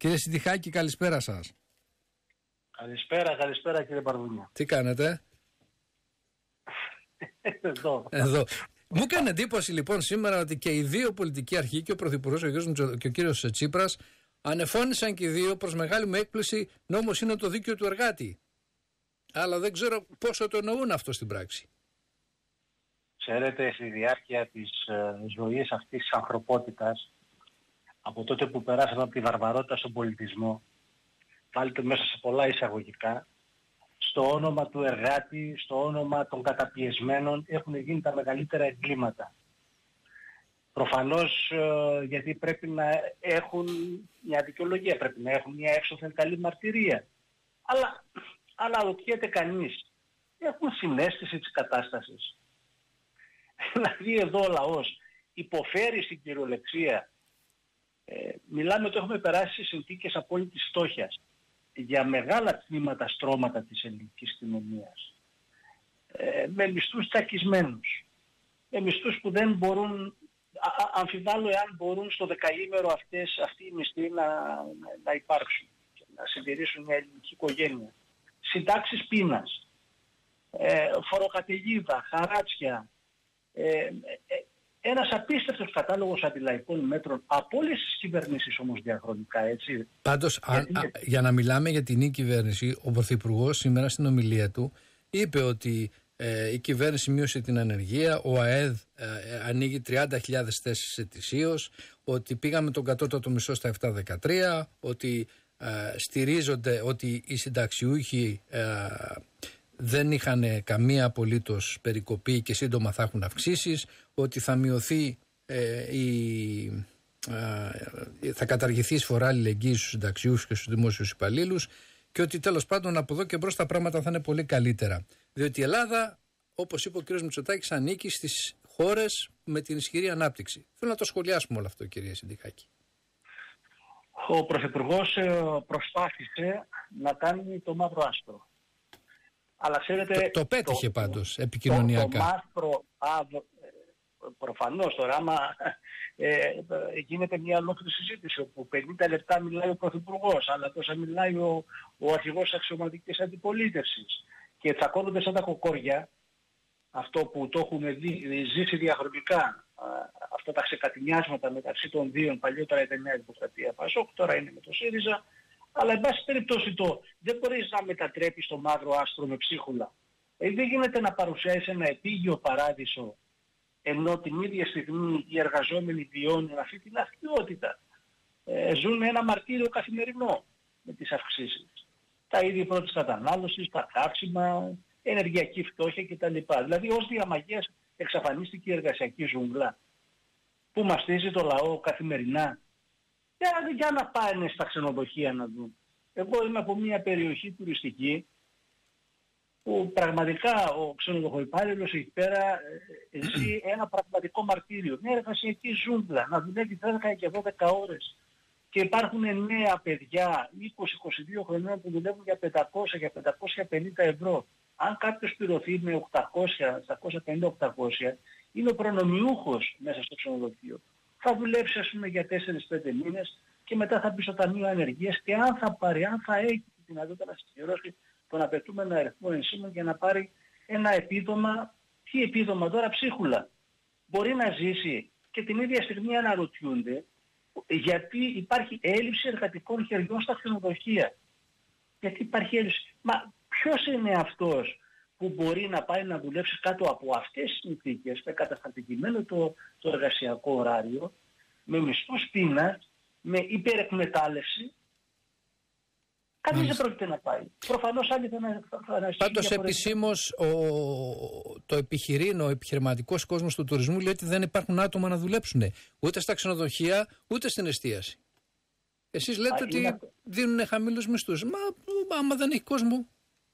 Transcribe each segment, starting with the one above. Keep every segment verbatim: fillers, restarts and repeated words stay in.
Κύριε Συντιχάκη, καλησπέρα σας. Καλησπέρα, καλησπέρα κύριε Παρδούνια. Τι κάνετε? Εδώ. Εδώ. Μου έκανε εντύπωση λοιπόν σήμερα ότι και οι δύο πολιτικοί αρχηγοί, και ο Πρωθυπουργός και ο κύριος Τσίπρας, ανεφώνησαν και οι δύο προς μεγάλη μου έκπληξη, νόμος είναι το δίκαιο του εργάτη. Αλλά δεν ξέρω πόσο το εννοούν αυτό στην πράξη. Ξέρετε, στη διάρκεια της ε, ζωής αυτής της ανθρωπότητας, από τότε που περάσαμε από τη βαρβαρότητα στον πολιτισμό, βάλτε μέσα σε πολλά εισαγωγικά, στο όνομα του εργάτη, στο όνομα των καταπιεσμένων έχουν γίνει τα μεγαλύτερα εγκλήματα. Προφανώς ε, γιατί πρέπει να έχουν μια δικαιολογία, πρέπει να έχουν μια έξωθεν καλή μαρτυρία. Αλλά αλλά ρωτιέται κανείς, έχουν συναίσθηση της κατάστασης. Δηλαδή εδώ ο λαός υποφέρει στην κυριολεξία. Ε, μιλάμε ότι έχουμε περάσει σε συνθήκες απόλυτης φτώχειας για μεγάλα τμήματα, στρώματα της ελληνικής κοινωνίας. Ε, με μισθούς τσακισμένους. Με μισθούς που δεν μπορούν, α, α, αμφιβάλλω εάν μπορούν στο δεκαήμερο αυτές, αυτοί οι μισθοί να, να υπάρξουν και να συντηρήσουν μια ελληνική οικογένεια. Συντάξεις πείνας, ε, φοροκαταιγίδα, χαράτσια, ε, ε, ένας απίστευτος κατάλογος αντιλαϊκών μέτρων από όλες τις κυβερνήσεις όμως διαχρονικά, έτσι. Πάντως, α, α, για να μιλάμε για την νέα κυβέρνηση, ο Πρωθυπουργός σήμερα στην ομιλία του είπε ότι ε, η κυβέρνηση μείωσε την ανεργία, ο ΑΕΔ ε, ανοίγει τριάντα χιλιάδες θέσεις ετησίως, ότι πήγαμε τον κατώτατο μισθό στα επτά δεκατρία, ότι ε, στηρίζονται, ότι οι συνταξιούχοι ε, δεν είχαν καμία απολύτως περικοπή και σύντομα θα έχουν αυξήσεις, ότι θα μειωθεί ε, η, ε, θα καταργηθεί η εισφορά αλληλεγγύης στους συνταξιούχους και στους δημόσιους υπαλλήλους και ότι τέλος πάντων από εδώ και μπρος τα πράγματα θα είναι πολύ καλύτερα. Διότι η Ελλάδα, όπως είπε ο κ. Μητσοτάκης, ανήκει στις χώρες με την ισχυρή ανάπτυξη. Θέλω να το σχολιάσουμε όλο αυτό, κύριε Συντιχάκη. Ο Πρωθυπουργός προσπάθησε να κάνει το μαύρο άσπρο. Αλλά ξέρετε, το, το πέτυχε το, πάντως επικοινωνιακά. Το, το μαύρο, α, προφανώς τώρα άμα ε, γίνεται μια ολόκληρη συζήτηση όπου πενήντα λεπτά μιλάει ο Πρωθυπουργός, αλλά τόσα μιλάει ο, ο αρχηγός αξιωματικής αντιπολίτευσης και τσακώνονται σαν τα κοκόρια, αυτό που το έχουν δει, ζήσει διαχρονικά, αυτά τα ξεκατηνιάσματα μεταξύ των δύο, παλιότερα ήταν μια Δημοκρατία Πασόκ, τώρα είναι με το ΣΥΡΙΖΑ. Αλλά εν πάση περιπτώσει το δεν μπορείς να μετατρέπεις το μαύρο άστρο με ψίχουλα. Ε, δεν γίνεται να παρουσιάσεις ένα επίγειο παράδεισο ενώ την ίδια στιγμή οι εργαζόμενοι βιώνουν αυτή την αστιότητα. Ε, ζουν ένα μαρτύριο καθημερινό με τις αυξήσεις. Τα είδη πρώτης κατανάλωσης, τα καύσιμα, ενεργειακή φτώχεια κτλ. Δηλαδή ως διαμαγείας εξαφανίστηκε η εργασιακή ζούγκλα που μαστίζει το λαό καθημερινά. Για, για να πάνε στα ξενοδοχεία να δουν. Εγώ είμαι από μια περιοχή τουριστική που πραγματικά ο ξενοδοχοϊπάλληλος εκεί πέρα ε, ζει ένα πραγματικό μαρτύριο. Μια εργασιακή ζούγκλα, να δουλεύει δέκα και δώδεκα ώρες. Και υπάρχουν νέα παιδιά είκοσι με είκοσι δύο χρονών που δουλεύουν για πεντακόσια, για πεντακόσια πενήντα ευρώ. Αν κάποιος πληρωθεί με οκτακόσια, επτακόσια πενήντα οκτακόσια, είναι ο προνομιούχος μέσα στο ξενοδοχείο. Θα δουλέψει ας πούμε για τέσσερις πέντε μήνες και μετά θα μπει στο Ταμείο Ανεργίας και αν θα πάρει, αν θα έχει τη δυνατότητα να συμπληρώσει τον απαιτούμενο αριθμό ενσύμων για να πάρει ένα επίδομα, τι επίδομα τώρα, ψίχουλα. Μπορεί να ζήσει και την ίδια στιγμή αναρωτιούνται γιατί υπάρχει έλλειψη εργατικών χεριών στα ξενοδοχεία. Γιατί υπάρχει έλλειψη. Μα ποιος είναι αυτός που μπορεί να πάει να δουλέψει κάτω από αυτές τις συνθήκες, με καταστατικημένο το, το εργασιακό ωράριο, με μισθούς πείνας, με υπερεκμετάλλευση. Κανείς δεν πρόκειται να πάει. Προφανώς άλλοι θα αναστήσει. Πάντως επισήμως ο, το επιχειρήν, ο επιχειρηματικός κόσμος του τουρισμού λέει ότι δεν υπάρχουν άτομα να δουλέψουν ούτε στα ξενοδοχεία ούτε στην εστίαση. Εσείς λέτε Α, ότι είναι... δίνουν χαμηλούς μισθούς. Μα άμα δεν έχει κόσμο.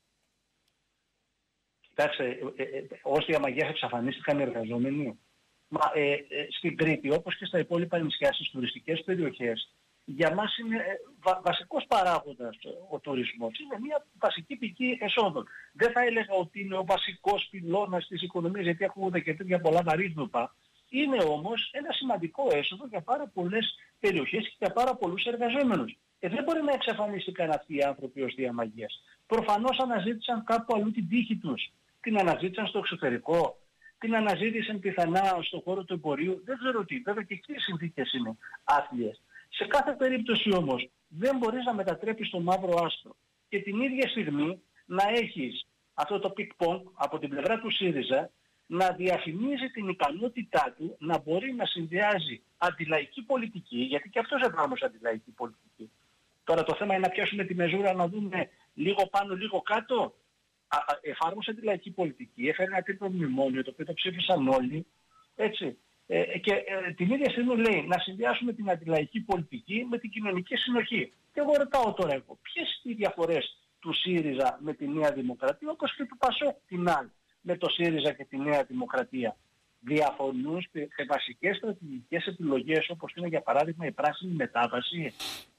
Κοιτάξτε, ε, ε, ως διαμαγείας εξαφανίστηκαν οι εργαζόμενοι. Μα ε, ε, στην Κρήτη, όπως και στα υπόλοιπα νησιά, στις τουριστικές περιοχές, για μας είναι ε, βα, βασικός παράγοντας ο, ο τουρισμός. Είναι μια βασική πηγή εσόδων. Δεν θα έλεγα ότι είναι ο βασικός πυλώνας της οικονομίας, γιατί ακούγονται και τέτοια πολλά βαρύδουπα. Είναι όμως ένα σημαντικό έσοδο για πάρα πολλές περιοχές και για πάρα πολλούς εργαζόμενους. Ε, δεν μπορεί να εξαφανίστηκαν αυτοί οι άνθρωποι ως διαμαγείας. Προφανώς αναζήτησαν κάπου αλλού την τύχη τους. Την αναζήτησαν στο εξωτερικό, την αναζήτησαν πιθανά στον χώρο του εμπορίου. Δεν ξέρω τι. Βέβαια και εκεί οι συνθήκες είναι άθλιες. Σε κάθε περίπτωση όμως δεν μπορείς να μετατρέπεις το μαύρο άσπρο. Και την ίδια στιγμή να έχεις αυτό το πικ-πονγκ από την πλευρά του ΣΥΡΙΖΑ να διαφημίζει την ικανότητά του να μπορεί να συνδυάζει αντιλαϊκή πολιτική, γιατί και αυτός εφάρμοσε αντιλαϊκή πολιτική. Τώρα το θέμα είναι να πιάσουμε τη μεζούρα, να δούμε λίγο πάνω, λίγο κάτω. Α, εφάρμοσε αντιλαϊκή πολιτική, έφερε ένα τρίτο μνημόνιο, το οποίο το ψήφισαν όλοι, έτσι. Ε, και ε, την ίδια στιγμή λέει να συνδυάσουμε την αντιλαϊκή πολιτική με την κοινωνική συνοχή. Και εγώ ρωτάω τώρα εγώ, ποιες είναι οι διαφορές του ΣΥΡΙΖΑ με τη Νέα Δημοκρατία, όπως και του ΠΑΣΟΚ την άλλη με το ΣΥΡΙΖΑ και τη Νέα Δημοκρατία? Διαφωνούν σε βασικές στρατηγικές επιλογές, όπως είναι για παράδειγμα η πράσινη μετάβαση,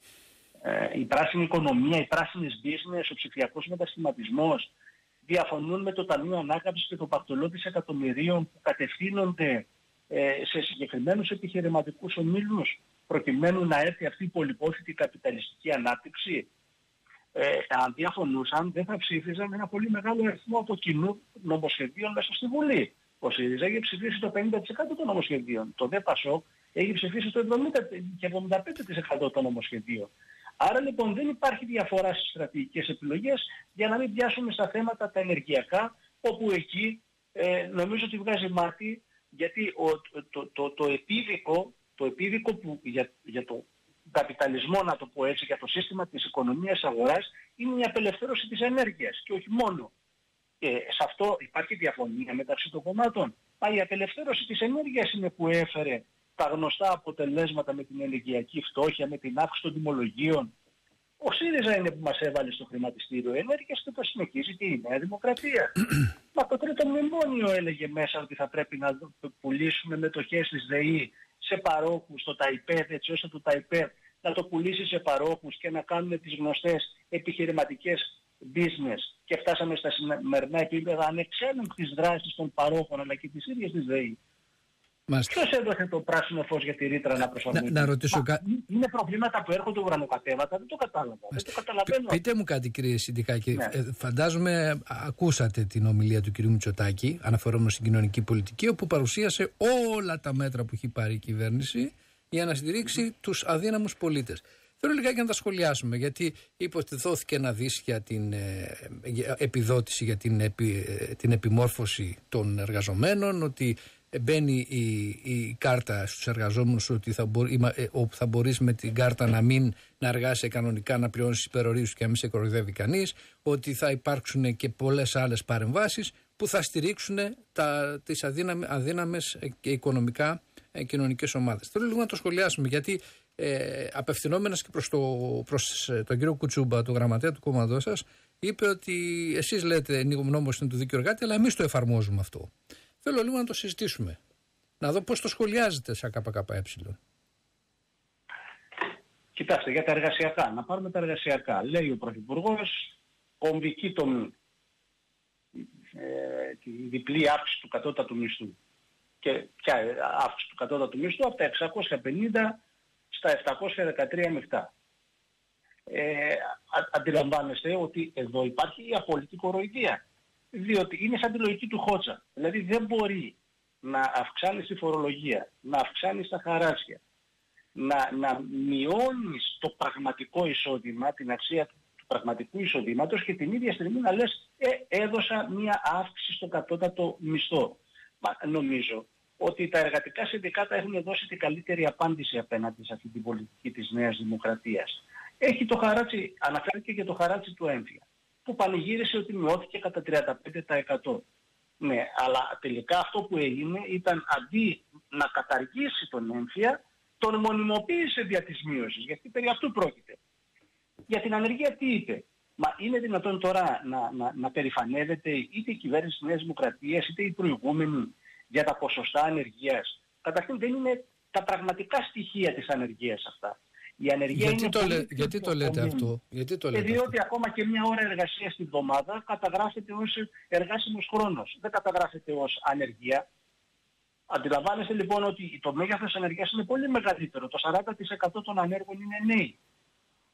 ε, η πράσινη οικονομία, οι πράσινες business, ο ψηφιακός μετασχηματισμός. Διαφωνούν με το Ταμείο Ανάκαμψης και το πακτολό δισεκατομμυρίων που κατευθύνονται ε, σε συγκεκριμένους επιχειρηματικούς ομίλους προκειμένου να έρθει αυτή η πολυπόθητη καπιταλιστική ανάπτυξη. Ε, αν διαφωνούσαν δεν θα ψήφιζαν ένα πολύ μεγάλο αριθμό από κοινού νομοσχεδίων μέσα στη Βουλή. Ο ΣΥΡΙΖΑ έχει ψηφίσει το πενήντα τοις εκατό των νομοσχεδίων. Το ΔΕ ΠΑΣΟΚ έχει ψηφίσει το εβδομήντα και εβδομήντα πέντε τοις εκατό των νομοσχεδίων. Άρα λοιπόν δεν υπάρχει διαφορά στις στρατηγικές επιλογές, για να μην πιάσουμε στα θέματα τα ενεργειακά, όπου εκεί ε, νομίζω ότι βγάζει μάτι, γιατί ο, το, το, το, το επίδικο, το επίδικο που για, για το καπιταλισμό, να το πω έτσι, για το σύστημα της οικονομίας αγοράς, είναι η απελευθέρωση της ενέργειας και όχι μόνο. Και σε αυτό υπάρχει διαφωνία μεταξύ των κομμάτων. Μα η απελευθέρωση της ενέργειας είναι που έφερε τα γνωστά αποτελέσματα με την ενεργειακή φτώχεια, με την αύξηση των τιμολογίων. Ο ΣΥΡΙΖΑ είναι που μας έβαλε στο χρηματιστήριο ενέργειας και το συνεχίζει και η Νέα Δημοκρατία. Μα το τρίτο μνημόνιο έλεγε μέσα ότι θα πρέπει να πουλήσουμε μετοχές της ΔΕΗ σε παρόχους στο ΤΑΙΠΕΔ, έτσι ώστε το ΤΑΙΠΕΔ να το πουλήσει σε παρόχους και να κάνουν τις γνωστές επιχειρηματικές business. Και φτάσαμε στα σημερινά επίπεδα ανεξέλεγκτης δράσης των παρόχων αλλά και της ίδιας της ΔΕΗ. Ποιος έδωσε το πράσινο φως για τη ρήτρα να προσαρμοστεί? Να, να ρωτήσω κα... Είναι προβλήματα που έρχονται ουρανοκατέβατα, δεν το κατάλαβα. Δεν το καταλαβαίνω. Πείτε μου κάτι, κύριε Συντικάκη. Ναι. Ε, φαντάζομαι ακούσατε την ομιλία του κυρίου Μητσοτάκη αναφερόμενο στην κοινωνική πολιτική, όπου παρουσίασε όλα τα μέτρα που έχει πάρει η κυβέρνηση για να στηρίξει τους αδύναμους πολίτες. Θέλω λιγάκι να τα σχολιάσουμε, γιατί είπε ότι δόθηκε ένα δις για την ε, επιδότηση για την, επι, ε, την επιμόρφωση των εργαζομένων, ότι μπαίνει η, η κάρτα στους εργαζόμενους, ότι θα, μπορεί, ε, όπου θα μπορείς με την κάρτα να μην να εργάσαι κανονικά, να πληρώνεις υπερορίες και να μην σε κοροϊδεύει κανείς, ότι θα υπάρξουν και πολλές άλλες παρεμβάσεις που θα στηρίξουν τα, τις αδύναμε, αδύναμες και οικονομικά ε, κοινωνικές ομάδες. Θέλω λίγο να το σχολιάσουμε, γιατί ε, απευθυνόμενας και προς, το, προς τον κύριο Κουτσούμπα, το γραμματέα του κόμματός σας, είπε ότι εσείς λέτε νόμος είναι του δίκαιου εργάτη, αλλά εμείς το εφαρμόζουμε αυτό. Θέλω λίγο να το συζητήσουμε. Να δω πώς το σχολιάζετε σαν ΚΚΕ. Κοιτάξτε, για τα εργασιακά. Να πάρουμε τα εργασιακά. Λέει ο Πρωθυπουργός, κομβική τομή. Ε, τη διπλή αύξηση του κατώτατου μισθού. Και ποια αύξηση του κατώτατου μισθού? Από τα εξακόσια πενήντα στα επτακόσια δεκατρία μεικτά. Ε, α, αντιλαμβάνεστε ότι εδώ υπάρχει η απόλυτη κοροϊδία. Διότι είναι σαν τη λογική του Χότσα. Δηλαδή δεν μπορεί να αυξάνεις τη φορολογία, να αυξάνεις τα χαράτσια, να, να μειώνεις το πραγματικό εισόδημα, την αξία του, του πραγματικού εισοδήματος και την ίδια στιγμή να λες ε, έδωσα μία αύξηση στο κατώτατο μισθό. Μα νομίζω ότι τα εργατικά συνδικάτα έχουν δώσει την καλύτερη απάντηση απέναντι σε αυτή την πολιτική της Νέας Δημοκρατίας. Έχει το χαράτσι, αναφέρθηκε και το χαράτσι του έμφυα, που πανηγύρισε ότι μειώθηκε κατά τριάντα πέντε τοις εκατό. Ναι, αλλά τελικά αυτό που έγινε ήταν αντί να καταργήσει τον έμφυα, τον μονιμοποίησε δια της μείωσης, γιατί περί αυτού πρόκειται. Για την ανεργία τι είπε? Μα είναι δυνατόν τώρα να, να, να περηφανεύεται είτε η κυβέρνηση της Νέας Δημοκρατίας είτε η προηγούμενη για τα ποσοστά ανεργίας? Καταρχήν δεν είναι τα πραγματικά στοιχεία της ανεργίας αυτά. Η ανεργία γιατί, είναι το λέ, γιατί το λέτε αυτό? Γιατί το λέτε διότι αυτό? ακόμα και μια ώρα εργασίας την εβδομάδα καταγράφεται ως εργάσιμος χρόνος. Δεν καταγράφεται ως ανεργία. Αντιλαμβάνεστε λοιπόν ότι το μέγεθος της ανεργίας είναι πολύ μεγαλύτερο. Το σαράντα τοις εκατό των ανέργων είναι νέοι.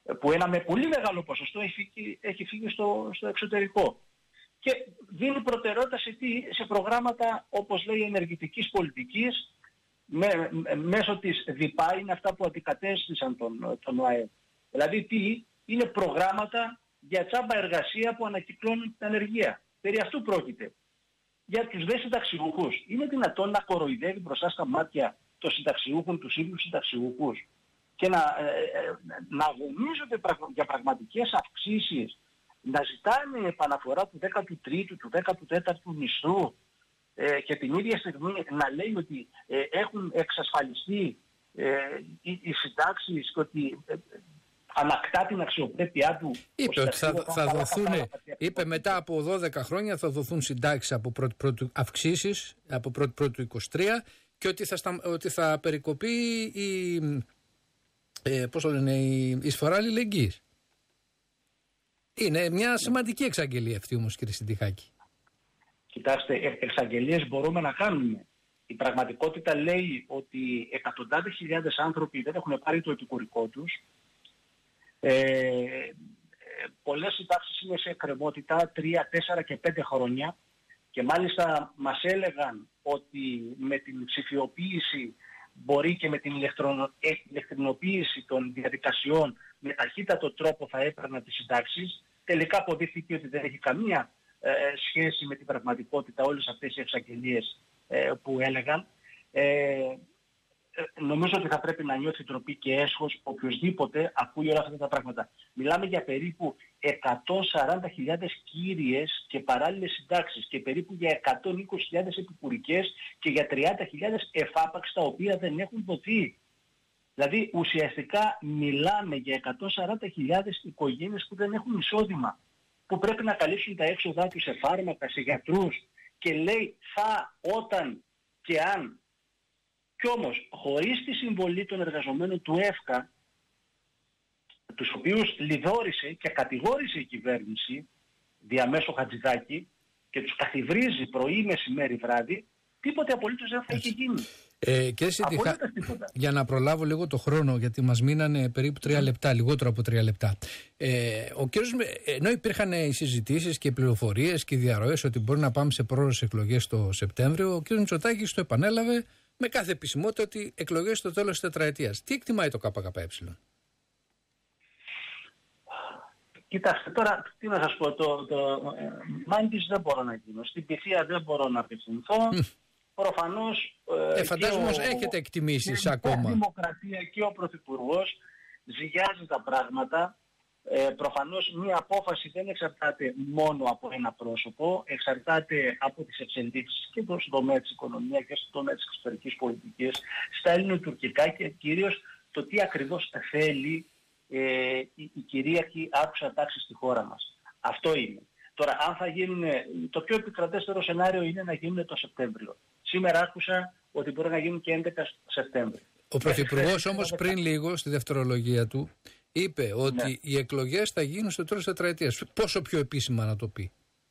που ένα με πολύ μεγάλο ποσοστό έχει φύγει, έχει φύγει στο, στο εξωτερικό. Και δίνει προτεραιότητα σε, τι, σε προγράμματα, όπως λέει, ενεργητικής πολιτικής, με, με, μέσω της ΔΙΠΑ, είναι αυτά που αντικατέστησαν τον, τον ΟΑΕΔ. Δηλαδή τι, είναι προγράμματα για τσάμπα εργασία που ανακυκλώνουν την ανεργία. Περί αυτού πρόκειται. Για τους δε συνταξιούχους, είναι δυνατόν να κοροϊδεύει μπροστά στα μάτια των συνταξιούχων, τους ίδιους συνταξιούχους, και να, ε, να αγωνίζονται για πραγματικές αυξήσεις, να ζητάνε επαναφορά του δέκατου τρίτου, του δέκατου τέταρτου μισθού, ε, και την ίδια στιγμή να λέει ότι ε, έχουν εξασφαλιστεί ε, οι, οι συντάξεις και ότι ε, ανακτά την αξιοπρέπειά του. Είπε ότι θα, θα, θα δοθούν, είπε μετά από δώδεκα χρόνια θα δοθούν συντάξεις από πρώτη πρώτου αυξήσεις, από πρώτη πρώτου είκοσι τρία, και ότι θα, στα, ότι θα περικοπεί η, ε, πώς το λένε, η εισφορά αλληλεγγύης. Είναι μια σημαντική εξαγγελία αυτή όμως, κύριε Συντιχάκη. Κοιτάξτε, εξαγγελίες μπορούμε να κάνουμε. Η πραγματικότητα λέει ότι εκατοντάδες χιλιάδες άνθρωποι δεν έχουν πάρει το επικουρικό τους. Ε, πολλές συντάξεις είναι σε εκκρεμότητα τρία, τέσσερα και πέντε χρόνια, και μάλιστα μας έλεγαν ότι με την ψηφιοποίηση μπορεί και με την ηλεκτρονοποίηση των διαδικασιών με ταχύτατο τρόπο θα έπαιρναν τις συντάξεις. Τελικά αποδείχθηκε ότι δεν έχει καμία ε, σχέση με την πραγματικότητα όλες αυτές οι εξαγγελίες ε, που έλεγαν. Ε, νομίζω ότι θα πρέπει να νιώθει τροπή και έσχος οποιοσδήποτε ακούει όλα αυτά τα πράγματα. Μιλάμε για περίπου εκατόν σαράντα χιλιάδες κύριες και παράλληλες συντάξεις και περίπου για εκατόν είκοσι χιλιάδες επικουρικές και για τριάντα χιλιάδες εφάπαξ τα οποία δεν έχουν δοθεί. Δηλαδή ουσιαστικά μιλάμε για εκατόν σαράντα χιλιάδες οικογένειες που δεν έχουν εισόδημα, που πρέπει να καλύψουν τα έξοδά τους σε φάρμακα, σε γιατρούς, και λέει θα, όταν και αν. Κι όμως, χωρίς τη συμβολή των εργαζομένων του ΕΦΚΑ, τους οποίους λιδόρισε και κατηγόρησε η κυβέρνηση διαμέσου Χατζηδάκη και τους καθιβρίζει πρωί, μεσημέρι, βράδυ, τίποτε απολύτως δεν θα έχει γίνει. Ε, και Συντιχά... Για να προλάβω λίγο το χρόνο, γιατί μας μείνανε περίπου τρία λεπτά, λιγότερο από τρία λεπτά. Ε, ο κύριος, ενώ υπήρχαν οι συζητήσεις και οι πληροφορίες και οι διαρροές ότι μπορεί να πάμε σε πρόορες εκλογές το Σεπτέμβριο, ο κύριος Μητσοτάκης το επανέλαβε με κάθε επισημότητα ότι εκλογές στο τέλος της τετραετίας. Τι εκτιμάει το ΚΚΕ? Κοιτάξτε, τώρα τι να σας πω, το, το Μάντης δεν μπορώ να γίνω, στην Πυθία δεν μπορώ να απευθυνθώ. Προφανώς ε, φαντάζομαι ο, έχετε εκτιμήσεις ακόμα. Η Δημοκρατία και ο Πρωθυπουργός ζυγιάζει τα πράγματα. Ε, προφανώς μια απόφαση δεν εξαρτάται μόνο από ένα πρόσωπο, εξαρτάται από τις εξελίξεις και στον τομέα της οικονομίας και στον τομέα της εξωτερικής πολιτικής, στα ελληνοτουρκικά, και κυρίως το τι ακριβώς θέλει ε, η, η κυρίαρχη άκουσα τάξη στη χώρα μας. Αυτό είναι. Τώρα, αν θα γίνουν, το πιο επικρατέστερο σενάριο είναι να γίνουν το Σεπτέμβριο. Σήμερα άκουσα ότι μπορεί να γίνουν και έντεκα Σεπτέμβριο. Ο Πρωθυπουργός όμως πριν λίγο στη δευτερολογία του είπε ότι ναι, οι εκλογές θα γίνουν στο τέλος της τετραετίας. Πόσο πιο επίσημα να το πει?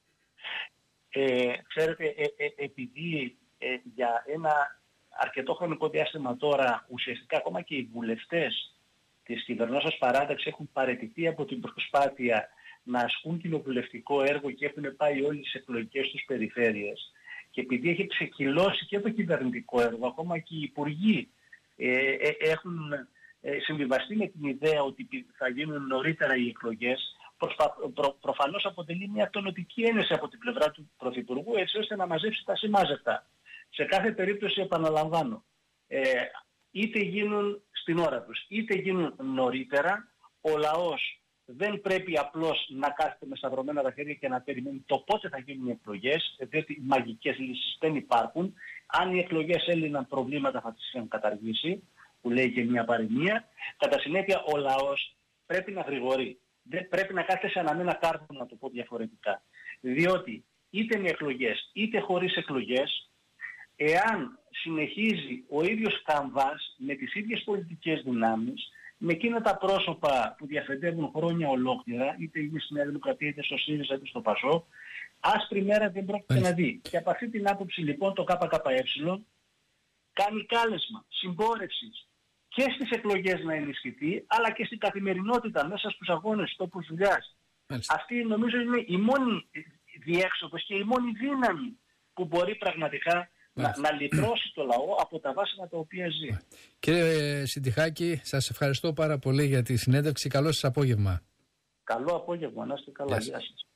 Ε, ξέρετε, ε, ε, επειδή ε, για ένα αρκετό χρονικό διάστημα τώρα ουσιαστικά ακόμα και οι βουλευτές της κυβερνώσεως παράταξης έχουν παραιτηθεί από την προσπάθεια να ασκούν κοινοβουλευτικό έργο και έχουν πάει όλες τις εκλογικές τους περιφέρειες, και επειδή έχει ξεκυλώσει και το κυβερνητικό έργο, ακόμα και οι υπουργοί ε, ε, έχουν ε, συμβιβαστεί με την ιδέα ότι θα γίνουν νωρίτερα οι εκλογές, προσπα, προ, προφανώς αποτελεί μια τονωτική ένεση από την πλευρά του Πρωθυπουργού, έτσι ώστε να μαζέψει τα σημάζευτα. Σε κάθε περίπτωση, επαναλαμβάνω, ε, είτε γίνουν στην ώρα τους, είτε γίνουν νωρίτερα, ο λαός δεν πρέπει απλώς να κάθεται με σταυρωμένα τα χέρια και να περιμένει το πότε θα γίνουν οι εκλογές, διότι μαγικές λύσεις δεν υπάρχουν. Αν οι εκλογές έλυναν προβλήματα θα τις είχαν καταργήσει, που λέει και μια παροιμία. Κατά συνέπεια ο λαός πρέπει να γρηγορεί. Δεν πρέπει να κάθεται σε αναμένα κάρτα, να το πω διαφορετικά. Διότι είτε με εκλογές είτε χωρίς εκλογές, εάν συνεχίζει ο ίδιος καμβάς με τις ίδιες πολιτικές δυνάμεις, με εκείνα τα πρόσωπα που διαφεντεύουν χρόνια ολόκληρα, είτε είναι στη Νέα Δημοκρατία, είτε στο ΣΥΡΙΖΑ, είτε στο ΠΑΣΟΚ, άσπρη μέρα δεν πρόκειται να δει. Και από αυτή την άποψη λοιπόν το ΚΚΕ κάνει κάλεσμα συμπόρευσης και στις εκλογές να ενισχυθεί, αλλά και στην καθημερινότητα μέσα στους αγώνες, τόπους δουλειάς. Αυτή νομίζω είναι η μόνη διέξοδος και η μόνη δύναμη που μπορεί πραγματικά να, να λυτρώσει το λαό από τα βάσανα τα οποία ζει. Κύριε Συντιχάκη, σας ευχαριστώ πάρα πολύ για τη συνέντευξη. Καλό σας απόγευμα. Καλό απόγευμα, να είστε καλά. Γεια σας.